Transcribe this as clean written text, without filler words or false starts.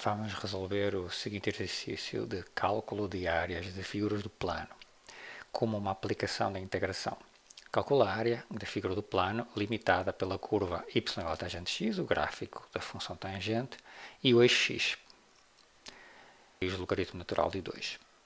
Vamos resolver o seguinte exercício de cálculo de áreas de figuras do plano, como uma aplicação da integração. Calcula a área da figura do plano limitada pela curva y igual a tangente x, o gráfico da função tangente, e o eixo x, e o logaritmo natural de 2.